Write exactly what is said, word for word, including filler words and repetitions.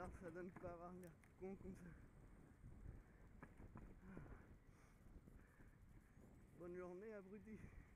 Merde, ça donne pas avoir l'air con comme ça. Bonne journée, abruti.